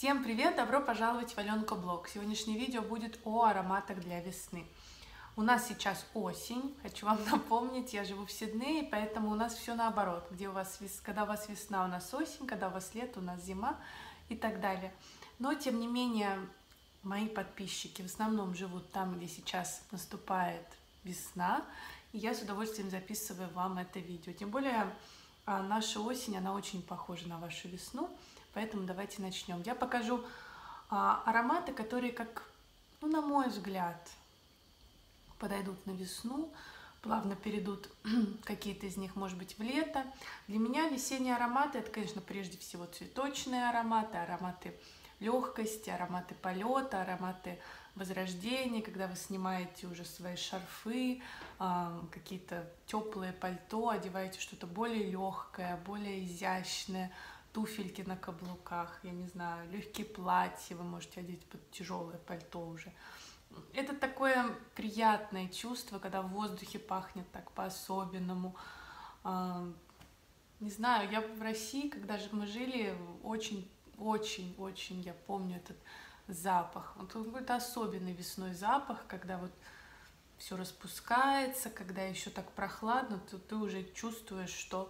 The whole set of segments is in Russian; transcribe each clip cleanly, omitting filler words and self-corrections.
Всем привет! Добро пожаловать в Аленка Блог. Сегодняшнее видео будет о ароматах для весны. У нас сейчас осень. Хочу вам напомнить, я живу в Сиднее, поэтому у нас все наоборот. Когда у вас весна, у нас осень, когда у вас лето, у нас зима и так далее. Но, тем не менее, мои подписчики в основном живут там, где сейчас наступает весна. И я с удовольствием записываю вам это видео. Тем более, наша осень, она очень похожа на вашу весну. Поэтому давайте начнем. Я покажу ароматы, которые, на мой взгляд, подойдут на весну, плавно перейдут какие-то из них, может быть, в лето. Для меня весенние ароматы — это, конечно, прежде всего цветочные ароматы, ароматы легкости, ароматы полета, ароматы возрождения, когда вы снимаете уже свои шарфы, какие-то теплые пальто, одеваете что-то более легкое, более изящное, туфельки на каблуках, я не знаю, легкие платья вы можете одеть под тяжелое пальто уже. Это такое приятное чувство, когда в воздухе пахнет так по-особенному. Не знаю, я в России, когда же мы жили, очень я помню этот запах. Вот какой-то особенный весной запах, когда вот все распускается, когда еще так прохладно, то ты уже чувствуешь, что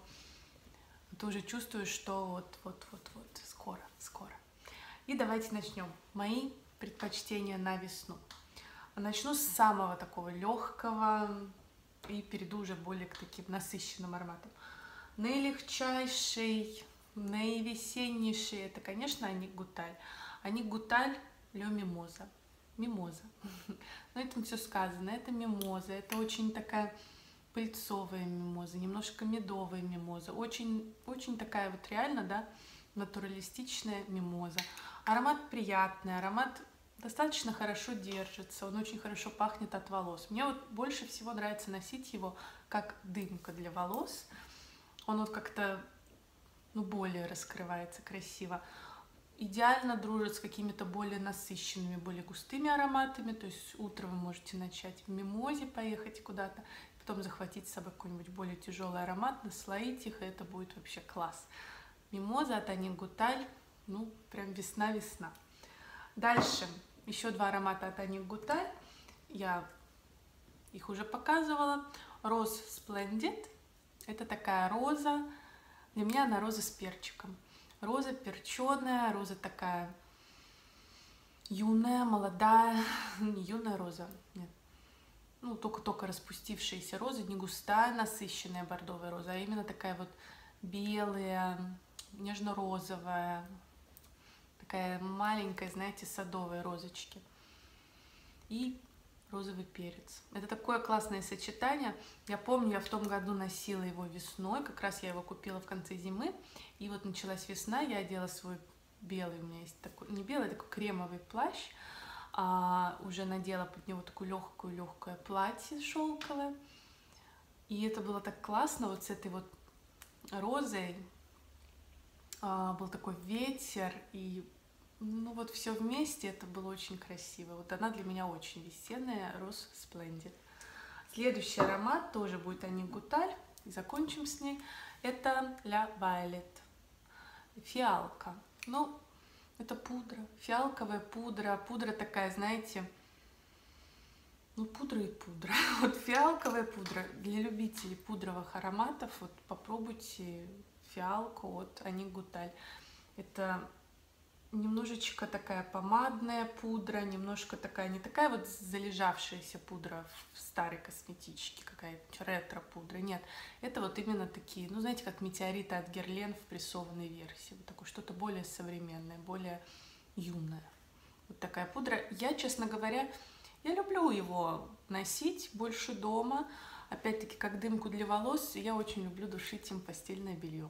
вот скоро. И давайте начнем. Мои предпочтения на весну. Начну с самого такого легкого и перейду уже более к таким насыщенным ароматам. Наилегчайший, наивесеннейший — это, конечно, Аник Гуталь. Аник Гуталь Ле Мимоза. Мимоза. Но этим все сказано. Это мимоза. Это очень такая пыльцовая мимоза, немножко медовая мимоза, очень такая вот реально, да, натуралистичная мимоза. Аромат приятный, аромат достаточно хорошо держится, он очень хорошо пахнет от волос. Мне вот больше всего нравится носить его как дымка для волос. Он вот как-то, более раскрывается красиво. Идеально дружит с какими-то более насыщенными, более густыми ароматами. То есть утром вы можете начать в мимозе, поехать куда-то, потом захватить с собой какой-нибудь более тяжелый аромат, наслоить их, и это будет вообще класс. Мимоза от Аник Гуталь, прям весна-весна. Дальше еще два аромата от Аник Гуталь. Я их уже показывала. Роз Splendid. Это такая роза. Для меня она роза с перчиком. Роза перченая, роза такая юная, молодая. Не юная роза, нет. Только распустившаяся роза, не густая, насыщенная бордовая роза, а именно такая вот белая, нежно-розовая, такая маленькая, знаете, садовая розочки. И розовый перец. Это такое классное сочетание. Я помню, я в том году носила его весной, как раз я его купила в конце зимы, и вот началась весна, я одела свой белый, у меня есть такой, не белый, такой кремовый плащ, уже надела под него такое легкое платье шелковое. И это было так классно, вот с этой вот розой был такой ветер, и вот все вместе это было очень красиво. Вот она для меня очень весенняя, Роз Splendid. Следующий аромат тоже будет Аник Гуталь, и закончим с ней. Это La Violet, фиалка. Это пудра, фиалковая пудра, пудра такая, знаете, пудра и пудра. Вот фиалковая пудра. Для любителей пудровых ароматов, вот попробуйте фиалку от Аник Гуталь. Это немножечко такая помадная пудра, немножко такая, не такая вот залежавшаяся пудра в старой косметичке, какая-то ретро-пудра. Нет, это вот именно такие, знаете, как метеориты от Герлен в прессованной версии. Вот такое что-то более современное, более юное. Вот такая пудра. Я, честно говоря, я люблю его носить больше дома. Опять-таки, как дымку для волос, я очень люблю душить им постельное белье.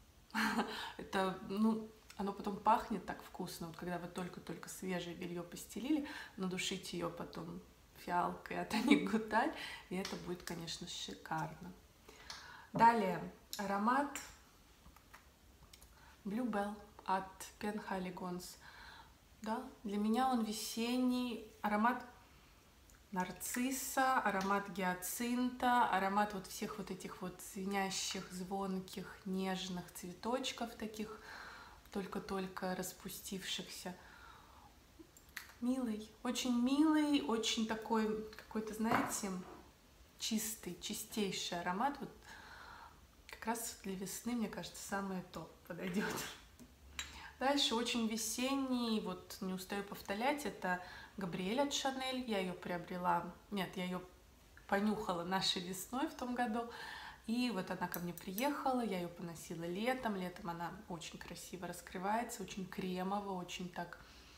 Это, оно потом пахнет так вкусно, вот когда вы только-только свежее белье постелили, надушите ее потом фиалкой от Аник Гуталь, и это будет, конечно, шикарно. Далее аромат Bluebell от Penhaligon's. Да, для меня он весенний, аромат нарцисса, аромат гиацинта, аромат вот всех вот этих вот звенящих, звонких, нежных цветочков таких только-только распустившихся. Милый, очень такой какой-то, знаете, чистый, чистейший аромат. Вот как раз для весны, мне кажется, самое то подойдет. Дальше очень весенний, вот не устаю повторять, это Габриэль от Шанель. Я ее приобрела, нет, я ее понюхала нашей весной в том году. И вот она ко мне приехала, я ее поносила летом. Летом она очень красиво раскрывается, очень кремово, очень так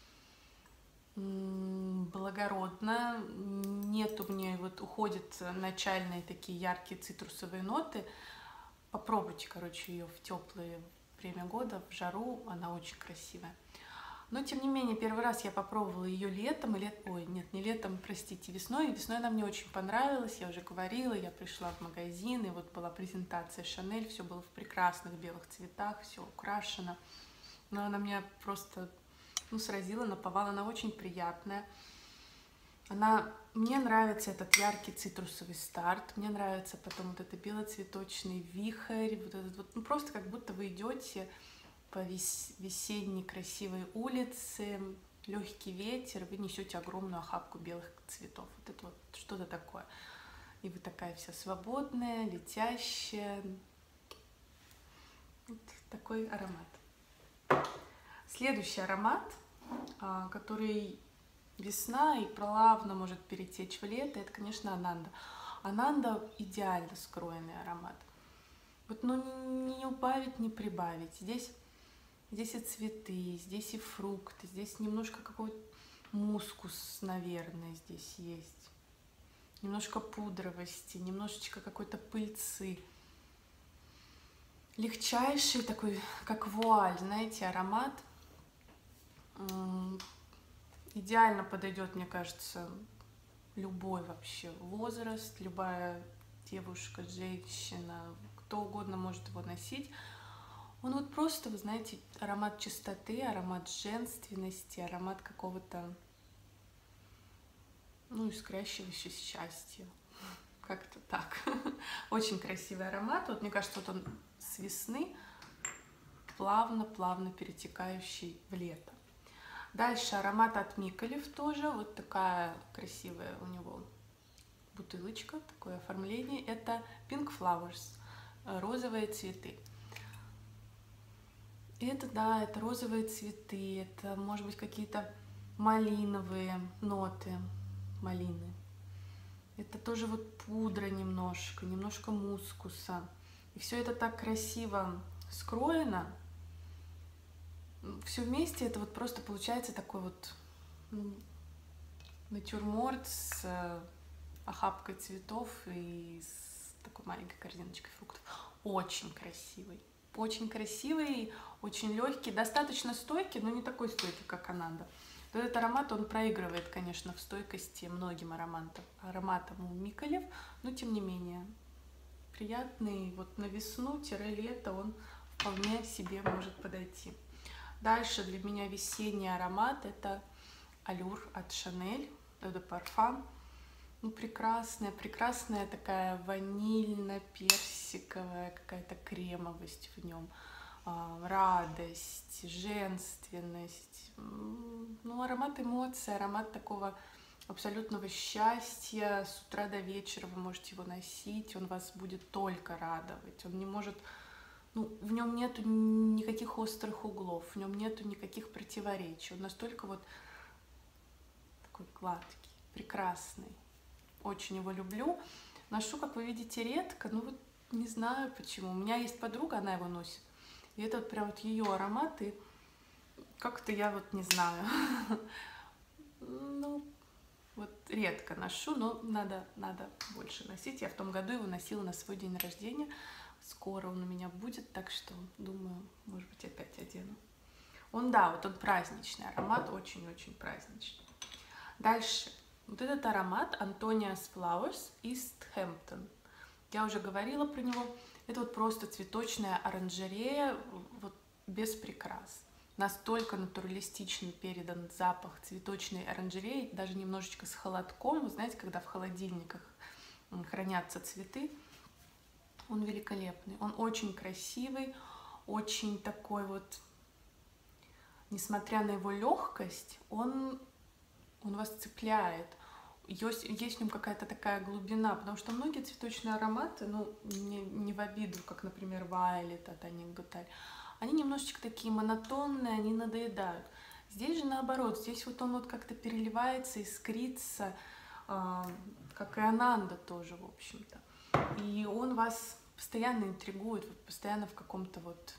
благородно. Нет у меня, вот уходят начальные такие яркие цитрусовые ноты. Попробуйте, короче, ее в теплое время года, в жару, она очень красивая. Но, тем не менее, первый раз я попробовала ее летом, ой, нет, не летом, простите, весной. И весной она мне очень понравилась, я уже говорила, я пришла в магазин, и вот была презентация Шанель, все было в прекрасных белых цветах, все украшено. Но она меня просто, сразила, наповала, она очень приятная. Мне нравится этот яркий цитрусовый старт, мне нравится потом вот это белоцветочный вихрь, вот этот вот, просто как будто вы идете по весенней красивой улице, легкий ветер, вы несете огромную охапку белых цветов. Вот это вот что-то такое. И вы такая вся свободная, летящая. Вот такой аромат. Следующий аромат, который весна и плавно может перетечь в лето, это, конечно, Ананда. Ананда идеально скроенный аромат. Вот, не убавить, не прибавить. Здесь и цветы, здесь и фрукты, здесь немножко какой-то мускус, наверное, здесь есть. Немножко пудровости, немножечко какой-то пыльцы. Легчайший такой, как вуаль, знаете, аромат. Идеально подойдет, мне кажется, любой вообще возраст, любая девушка, женщина, кто угодно может его носить. Он вот просто, вы знаете, аромат чистоты, аромат женственности, аромат какого-то, искрящегося счастья. Как-то так. Очень красивый аромат. Вот мне кажется, вот он с весны плавно-плавно перетекающий в лето. Дальше аромат от Микалев тоже. Вот такая красивая у него бутылочка, такое оформление. Это Pink Flowers, розовые цветы. Это, да, это розовые цветы, это, может быть, какие-то малиновые ноты, малины. Это тоже вот пудра немножко мускуса. И все это так красиво скроено. Все вместе это вот просто получается такой вот натюрморт с охапкой цветов и с такой маленькой корзиночкой фруктов. Очень красивый. Очень красивый, очень легкий, достаточно стойкий, но не такой стойкий, как Ананда. Этот аромат, он проигрывает, конечно, в стойкости многим ароматам у Микалев, но тем не менее приятный. Вот на весну-лето он вполне себе может подойти. Дальше для меня весенний аромат — это Allure от Шанель, это парфум. Прекрасная такая ванильно-персиковая какая-то кремовость в нем, радость, женственность, аромат эмоций, аромат такого абсолютного счастья. С утра до вечера вы можете его носить, он вас будет только радовать, он не может, в нем нету никаких острых углов, в нем нету никаких противоречий, он настолько вот такой гладкий, прекрасный. Очень его люблю. Ношу, как вы видите, редко, не знаю почему. У меня есть подруга, она его носит. И это вот прям вот ее аромат, и как-то я вот не знаю. Вот редко ношу, но надо больше носить. Я в том году его носила на свой день рождения. Скоро он у меня будет, так что, думаю, может быть, опять одену. Он праздничный аромат, очень-очень праздничный. Дальше. Вот этот аромат Antonia's Flowers East Hampton. Я уже говорила про него. Это вот просто цветочная оранжерея, вот без прикрас. Настолько натуралистично передан запах цветочной оранжереи, даже немножечко с холодком. Вы знаете, когда в холодильниках хранятся цветы, он великолепный. Он очень красивый, очень такой вот несмотря на его легкость, он вас цепляет. Есть в нем какая-то такая глубина, потому что многие цветочные ароматы, ну, не в обиду, как, например, Violet от Annick Goutal, они немножечко такие монотонные, они надоедают. Здесь же наоборот, здесь вот он вот как-то переливается, искрится, как и Ананда тоже, в общем-то. И он вас постоянно интригует, вот постоянно в каком-то вот...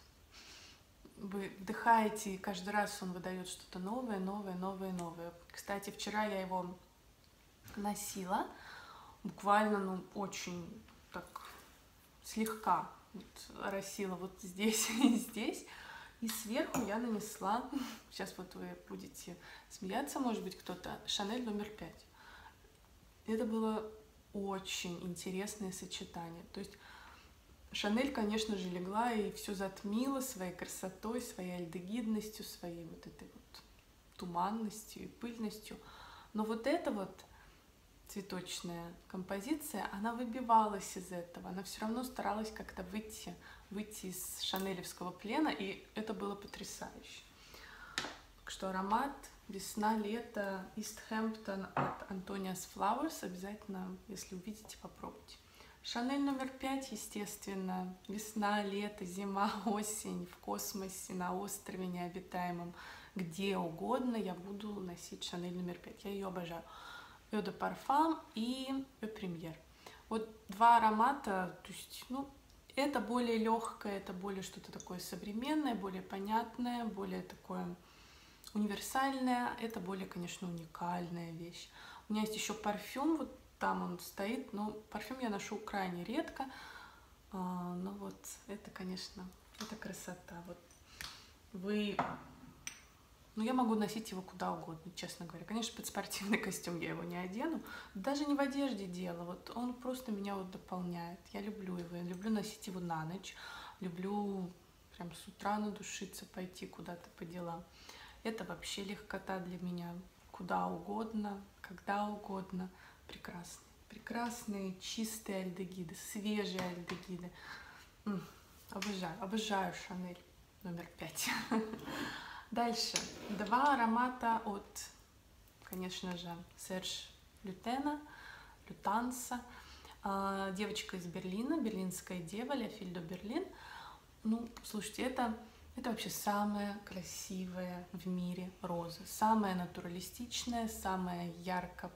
Вы вдыхаете, и каждый раз он выдает что-то новое, новое, новое, новое. Кстати, вчера я его носила, буквально, ну, очень так слегка вот, оросила вот здесь и здесь. И сверху я нанесла, сейчас вот вы будете смеяться, может быть, кто-то, Шанель номер 5. Это было очень интересное сочетание. То есть Шанель, конечно же, легла и все затмила своей красотой, своей альдегидностью, своей вот этой вот туманностью и пыльностью. Но вот эта вот цветочная композиция, она выбивалась из этого, она все равно старалась как-то выйти из шанелевского плена, и это было потрясающе. Так что аромат весна, лето, East Hampton от Antonia's Flowers, обязательно, если увидите, попробуйте. Шанель номер 5, естественно, весна, лето, зима, осень, в космосе, на острове необитаемом, где угодно я буду носить Шанель номер 5, я ее обожаю. Eau de Parfum и Eau Première. Вот два аромата, то есть, ну, это более легкое, это более что-то такое современное, более понятное, более такое универсальное, это более, конечно, уникальная вещь. У меня есть еще парфюм, вот там он стоит, но парфюм я ношу крайне редко, но вот это, конечно, это красота. Вот вы... Но я могу носить его куда угодно, честно говоря. Конечно, под спортивный костюм я его не одену. Даже не в одежде дело. Вот он просто меня вот дополняет. Я люблю его. Я люблю носить его на ночь. Люблю прям с утра надушиться, пойти куда-то по делам. Это вообще легкота для меня. Куда угодно, когда угодно. Прекрасные. Прекрасные, чистые альдегиды, свежие альдегиды. Обожаю. Обожаю Шанель номер 5. Дальше. Два аромата от, конечно же, Серж Лютанса. Девочка из Берлина, берлинская дева, Ля Филь де Берлин. Ну, слушайте, это вообще самая красивая в мире роза. Самая натуралистичная, самая яркая,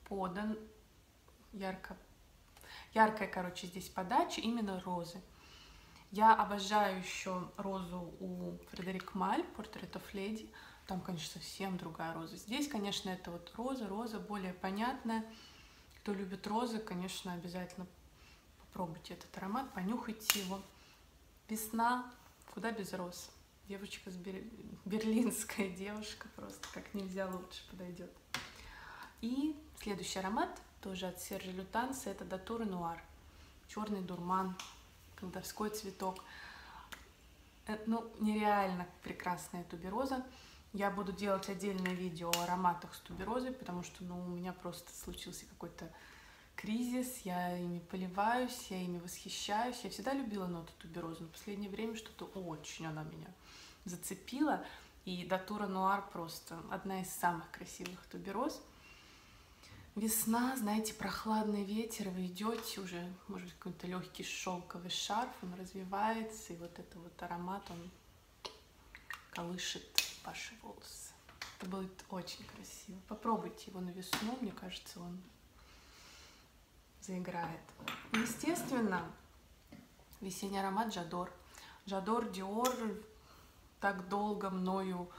короче, здесь подача именно розы. Я обожаю еще розу у Фредерик Маль, Portrait of Lady. Там, конечно, совсем другая роза. Здесь, конечно, это вот роза более понятная. Кто любит розы, конечно, обязательно попробуйте этот аромат, понюхайте его. Весна, куда без роз. Девочка, берлинская девушка, просто как нельзя лучше подойдет. И следующий аромат, тоже от Сержа Лютанса, это Datura Noir. Черный дурман. Колдовской цветок. Ну, нереально прекрасная тубероза. Я буду делать отдельное видео о ароматах с туберозой, потому что, ну, у меня просто случился какой-то кризис, я ими поливаюсь, я ими восхищаюсь. Я всегда любила ноту туберозы, но в последнее время что-то очень она меня зацепила. И Datura Noir просто одна из самых красивых тубероз. Весна, знаете, прохладный ветер, вы идете уже, может быть, какой-то легкий шелковый шарф, он развивается, и вот это вот аромат, он колышет ваши волосы. Это будет очень красиво. Попробуйте его на весну, мне кажется, он заиграет. Естественно, весенний аромат J'adore. J'adore Dior, так долго мною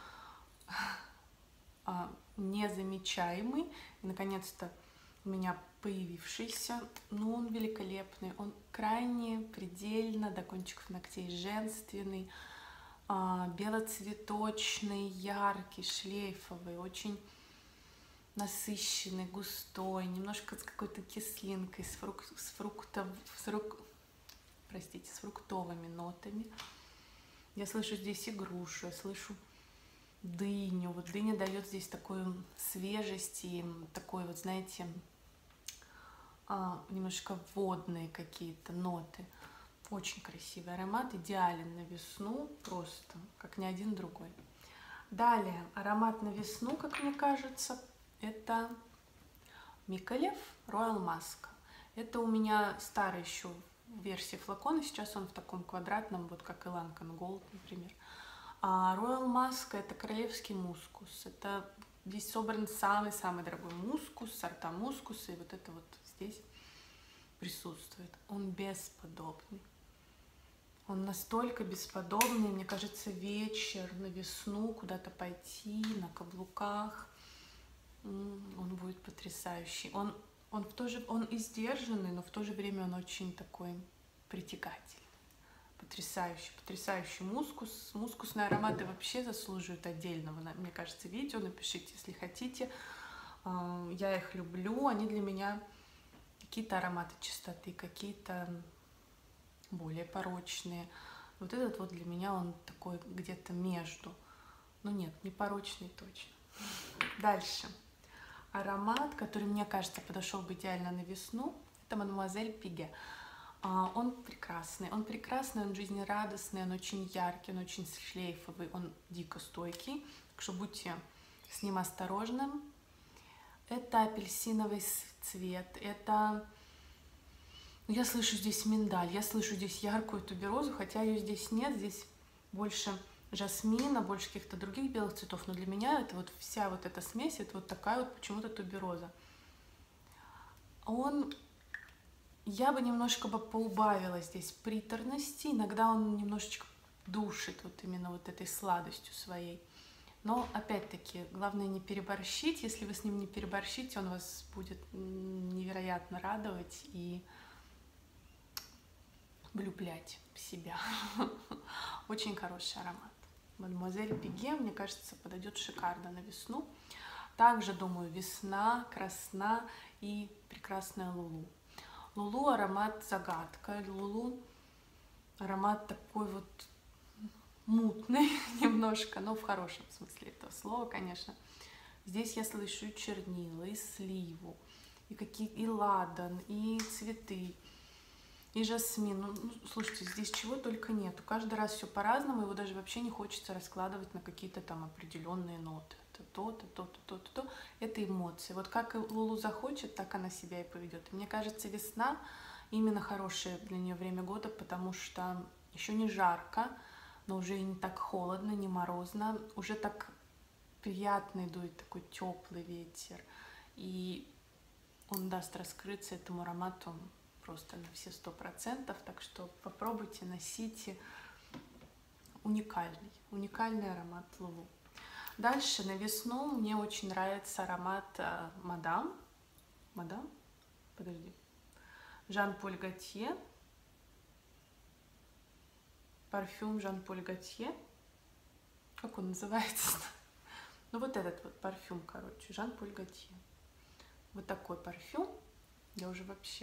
незамечаемый, и наконец-то у меня появившийся, но он великолепный, он крайне, предельно, до кончиков ногтей женственный, белоцветочный, яркий, шлейфовый, очень насыщенный, густой, немножко с какой-то кислинкой, с фруктовыми нотами. Я слышу здесь и грушу, я слышу дыню. Вот дыня дает здесь такую свежесть и такой вот, знаете, немножко водные какие-то ноты. Очень красивый аромат, идеален на весну, просто как ни один другой. Далее, аромат на весну, как мне кажется, это Микалев Royal Musk. Это у меня старый еще версии флакона, сейчас он в таком квадратном, вот как и Lancan Gold, например. А Royal Musk это королевский мускус. Это здесь собран самый-самый дорогой мускус, сорта мускуса, и вот это вот здесь присутствует. Он бесподобный. Он настолько бесподобный, мне кажется, вечер на весну, куда-то пойти на каблуках, он будет потрясающий. Он и сдержанный, но в то же время он очень такой притягательный. Потрясающий, потрясающий мускус. Мускусные ароматы вообще заслуживают отдельного, мне кажется, видео. Напишите, если хотите. Я их люблю. Они для меня какие-то ароматы чистоты, какие-то более порочные. Вот этот вот для меня он такой где-то между. Ну нет, не порочный точно. Дальше. Аромат, который, мне кажется, подошел бы идеально на весну, это Мадемуазель Пиге. Он прекрасный, он жизнерадостный, он очень яркий, он очень шлейфовый, он дико стойкий, так что будьте с ним осторожны. Это апельсиновый цвет, это... Я слышу здесь миндаль, я слышу здесь яркую туберозу, хотя ее здесь нет, здесь больше жасмина, больше каких-то других белых цветов, но для меня это вот вся вот эта смесь, это вот такая вот почему-то тубероза. Я бы немножко поубавила здесь приторности, иногда он немножечко душит вот именно вот этой сладостью своей. Но опять-таки, главное не переборщить, если вы с ним не переборщите, он вас будет невероятно радовать и влюблять в себя. Очень хороший аромат. Мадемуазель Пиге, мне кажется, подойдет шикарно на весну. Также, думаю, весна, красна и прекрасная Лулу. Лулу аромат загадка. Лулу аромат такой вот мутный немножко, но в хорошем смысле этого слова, конечно. Здесь я слышу и чернила, и сливу, и ладан, и цветы, и жасмин. Ну, слушайте, здесь чего только нету. Каждый раз все по-разному, его даже вообще не хочется раскладывать на какие-то там определенные ноты. Это то-то, то-то, то-то, то. Это эмоции. Вот как Лулу захочет, так она себя и поведет. И мне кажется, весна именно хорошее для нее время года, потому что еще не жарко, но уже и не так холодно, не морозно. Уже так приятный дует такой теплый ветер. И он даст раскрыться этому аромату просто на все 100%, так что попробуйте, носите. Уникальный аромат Лулу. Дальше на весну мне очень нравится аромат Мадам, Жан-Поль Готье, парфюм Жан-Поль Готье, как он называется? Ну вот этот вот парфюм, короче, Жан-Поль Готье. Вот такой парфюм, я уже вообще...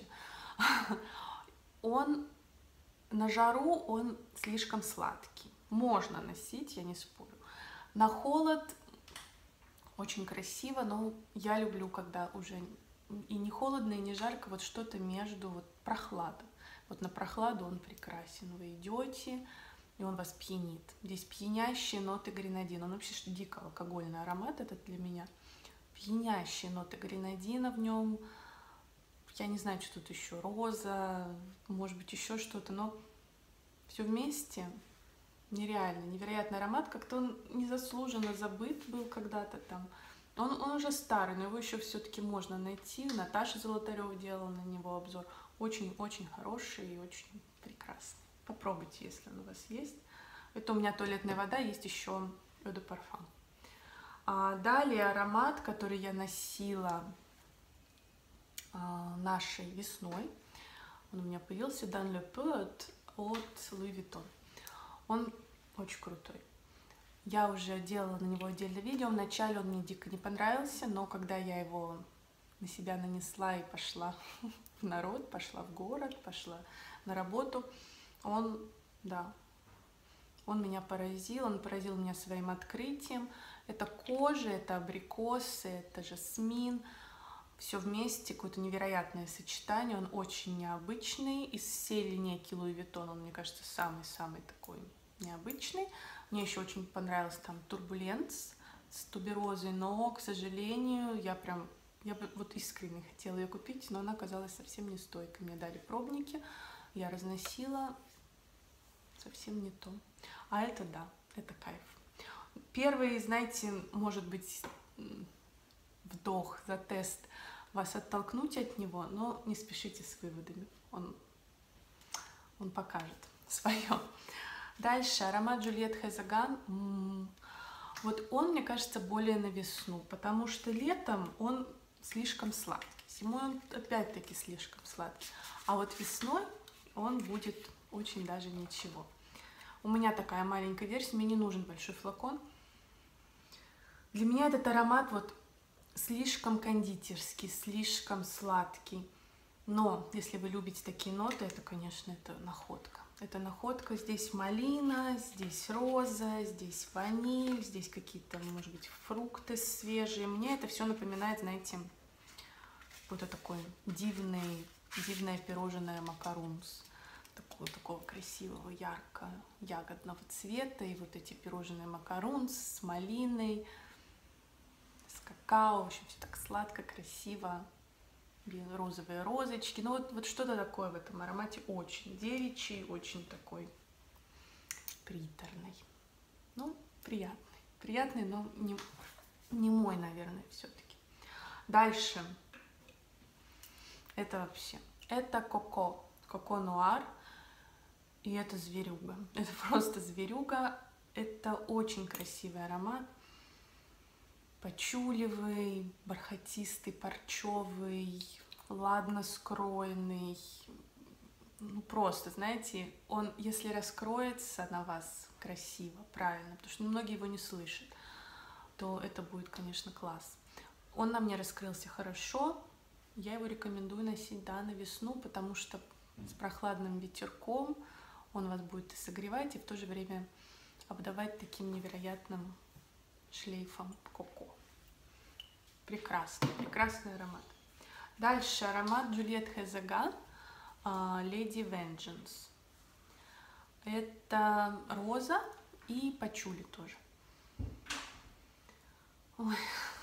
Он на жару, он слишком сладкий. Можно носить, я не спорю. На холод очень красиво, но я люблю, когда уже и не холодно, и не жарко, вот что-то между, вот прохлада. Вот на прохладу он прекрасен. Вы идете, и он вас пьянит. Здесь пьянящие ноты гренадина. Он вообще дико алкогольный аромат этот для меня. Пьянящие ноты гренадина в нем. Я не знаю, что тут еще, роза, может быть, еще что-то, но все вместе нереально, невероятный аромат. Как-то он незаслуженно забыт был когда-то там. Он уже старый, но его еще все-таки можно найти. Наташа Золотарева делала на него обзор. Очень-очень хороший и очень прекрасный. Попробуйте, если он у вас есть. Это у меня туалетная вода, есть еще Eau de Parfum. Далее аромат, который я носила нашей весной. Он у меня появился, Dans le Pot от Louis Vuitton. Он очень крутой. Я уже делала на него отдельное видео. Вначале он мне дико не понравился, но когда я его на себя нанесла и пошла в народ, пошла в город, пошла на работу, он меня поразил. Он поразил меня своим открытием. Это кожа, это абрикосы, это жасмин. Все вместе, какое-то невероятное сочетание. Он очень необычный. Из всей линейки Louis Vuitton он, мне кажется, самый-самый такой необычный. Мне еще очень понравился там Турбуленс с туберозой, но, к сожалению, я бы вот искренне хотела ее купить, но она оказалась совсем не стойкой. Мне дали пробники, я разносила, совсем не то. А это да, это кайф. Первый, знаете, может быть, вдох за тест вас оттолкнуть от него, но не спешите с выводами, он покажет свое. Дальше аромат Juliette Hazagан. Вот он, мне кажется, более на весну, потому что летом он слишком сладкий, зимой он опять-таки слишком сладкий, а вот весной он будет очень даже ничего. У меня такая маленькая версия, мне не нужен большой флакон. Для меня этот аромат вот слишком кондитерский, слишком сладкий. Но если вы любите такие ноты, это, конечно, это находка. Это находка. Здесь малина, здесь роза, здесь ваниль, здесь какие-то, может быть, фрукты свежие. Мне это все напоминает, знаете, какое-то такое дивное пирожное макарунс. Такого красивого, ярко-ягодного цвета. И вот эти пирожные макарунс с малиной, с какао. В общем, все так сладко, красиво. Розовые розочки. Ну вот что-то такое в этом аромате. Очень девичий, очень такой приторный. Ну, приятный. Приятный, но не мой, наверное, все-таки. Дальше. Это вообще. Это Коко Нуар. И это зверюга. Это просто зверюга. Это очень красивый аромат. Пачулевый, бархатистый, парчевый, ладно скроенный. Ну, просто, знаете, он, если раскроется на вас красиво, правильно, потому что многие его не слышат, то это будет, конечно, класс. Он на мне раскрылся хорошо. Я его рекомендую носить, да, на весну, потому что с прохладным ветерком он вас будет и согревать, и в то же время обдавать таким невероятным шлейфом коко. Прекрасный, прекрасный аромат. Дальше аромат Juliette Hazagан Lady Vengeance. Это роза и пачули тоже. Ой.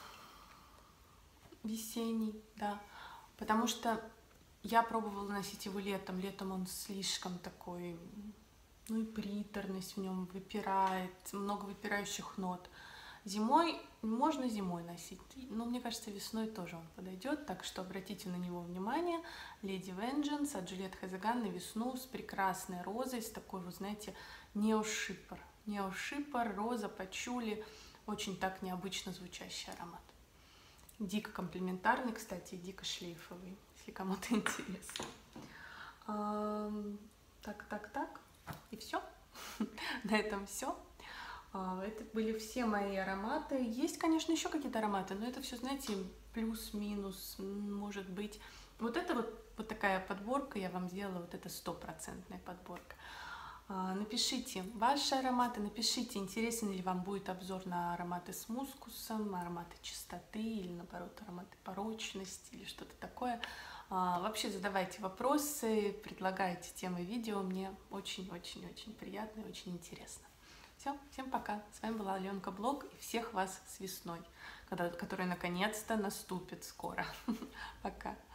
Весенний, да. Потому что я пробовала носить его летом. Летом он слишком такой, ну и приторность в нем выпирает, много выпирающих нот. Зимой можно зимой носить, но мне кажется, весной тоже он подойдет, так что обратите на него внимание. Lady Vengeance от Juliette Hazagан на весну с прекрасной розой, с такой, вы знаете, неошиппер, роза, пачули, очень так необычно звучащий аромат. Дико комплементарный, кстати, и дико шлейфовый, если кому-то интересно. Так, и все. На этом все. Это были все мои ароматы. Есть, конечно, еще какие-то ароматы, но это все, знаете, плюс-минус, может быть. Вот это вот такая подборка я вам сделала, вот это 100% подборка. Напишите ваши ароматы, напишите, интересен ли вам будет обзор на ароматы с мускусом, ароматы чистоты или, наоборот, ароматы порочности или что-то такое. Вообще задавайте вопросы, предлагайте темы видео, мне очень-очень-очень приятно и очень интересно. Все, всем пока. С вами была Аленка Блог, и всех вас с весной, которая наконец-то наступит скоро. Пока.